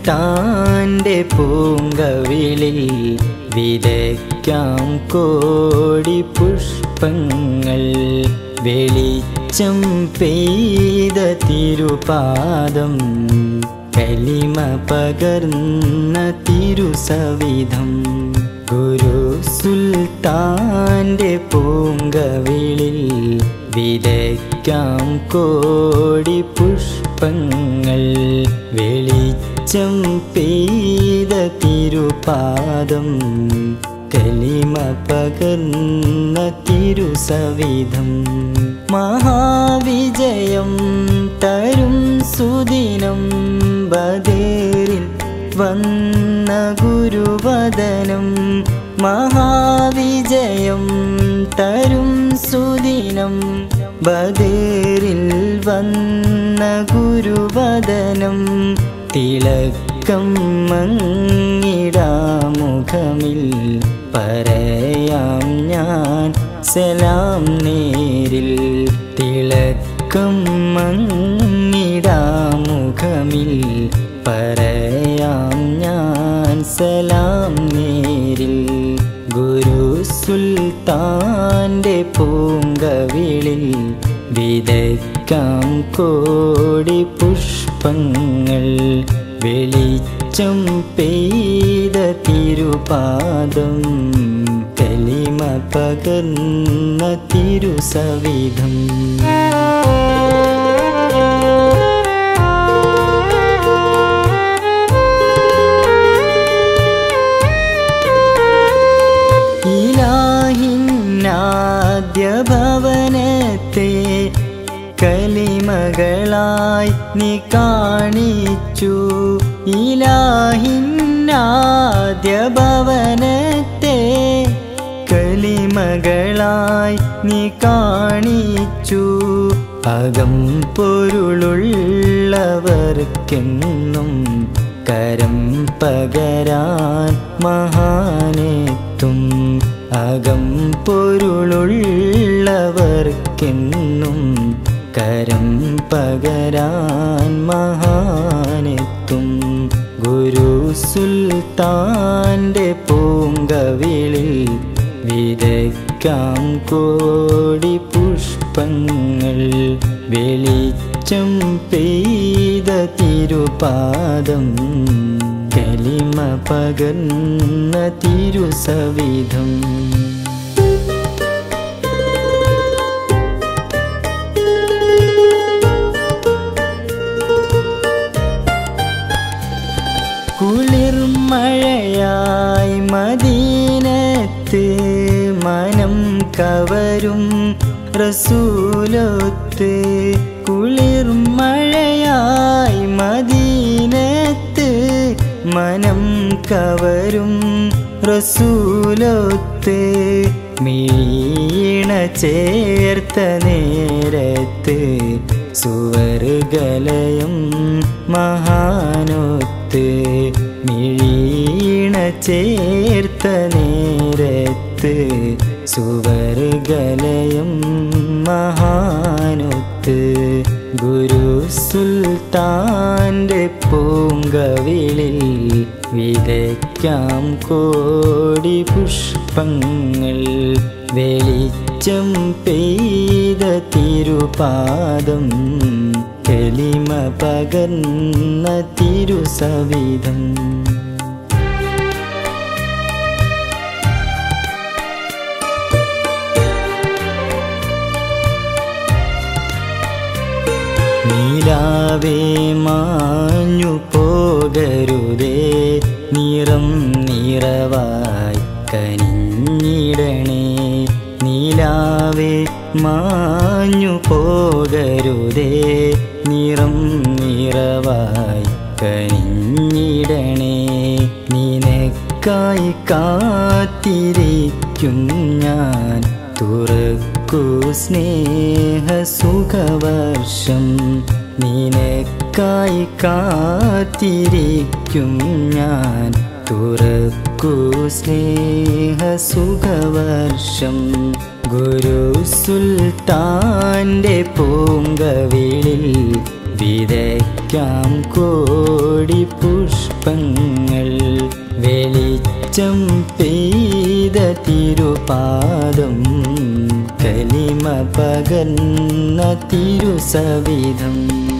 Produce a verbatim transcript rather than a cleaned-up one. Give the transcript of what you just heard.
സുൽത്താൻ്റെ പൂങ്കവിളിൽ വിതയ്ക്കാം കോടി പുഷ്പങ്ങൾ. വെളിച്ചം പെയ്ത തിരുപാദം കലിമ പകർന്ന തിരുസവിധം. ഗുരു സുൽത്താൻ്റെ പൂങ്കവിളിൽ വിതയ്ക്കാം കോടി പുഷ്പങ്ങൾ. വെളിച്ചം പെയ്ത തിരുപാദം കലിമ പകർന്ന തിരുസവിധം. മഹാവിജയം തരും സുദിനം ബദറിൽ വന്ന ഗുരുവദനം. മഹാവിജയം തരും സുദിനം ബദറിൽ വന്ന ഗുരുവദനം. തിളക്കം മങ്ങിടാമുഖമിൽ പറയാം ഞാൻ സലാം നേരിൽ. തിളക്കം മങ്ങിടാമുഖമിൽ പറയാം ഞാൻ സലാം നേരിൽ. ഗുരു സുൽത്താൻ്റെ പൂങ്കവിളിൽ വിതയ്ക്കാം കോടി പുഷ്പങ്ങൾ. വെളിച്ചം പെയ്ത തിരുപാദം കലിമ പകർന്ന തിരുസവിധം. ഇലാഹിന്നാദ്യ ഭവനത്തെ കലിമകളായി നീ കാണിച്ചു. ഇലാഹിന്നാദ്യ ഭവനത്തെ കലിമകളായി നീ കാണിച്ചു. അകം പൊരുളുള്ളവർക്കെന്നും കരം പകരാൻ മഹാനെത്തും. അകം പൊരുളുള്ളവർക്കെന്നും കരം പകരാൻ മഹാനെത്തും. ഗുരു സുൽത്താൻ്റെ പൂങ്കവിളിൽ വിതയ്ക്കാം കോടി പുഷ്പങ്ങൾ. വെളിച്ചം പെയ്ത തിരുപാദം കലിമ പകർന്ന തിരുസവിധം. കുളിർമഴയായി മദീനത്ത് മനം കവരും റസൂലൊത്ത്. കുളിർമഴയായി മദീനത്ത് മനം കവരും റസൂലൊത്ത്. മീണ ചേർത്ത നേരത്ത് സുവർഗലയം മഹാനൊത്ത്. മിഴീണ ചേർത്ത നേരത്ത് സുവർഗലയം മഹാനൊത്ത്. ഗുരു സുൽത്താൻ്റെ പൂങ്കവിളിൽ വിതയ്ക്കാം കോടി പുഷ്പങ്ങൾ. വെളിച്ചം പെയ്ത തിരുപാദം കലിമ പകർന്ന തിരുസവിധം. നീലാവേ മാഞ്ഞു പോകരുതേ നിറം നിറവായി കനിഞ്ഞിടണേ. നീലാവേ മാഞ്ഞു പോകരുതേ നിറം നിറവായി കനിഞ്ഞിടണേ. നിനക്കായി കാത്തിരിക്കും ഞാൻ തുറക്കൂ സ്നേഹസുഖവർഷം. നിനക്കായി കാത്തിരിക്കും ഞാൻ തുറക്കൂ സ്നേഹസുഖവർഷം. ഗുരു സുൽത്താൻ്റെ പൂങ്കവിളിൽ വിതയ്ക്കാം കോടി പുഷ്പങ്ങൾ. വെളിച്ചം പെയ്ത തിരുപാദം കലിമ പകർന്ന തിരുസവിധം.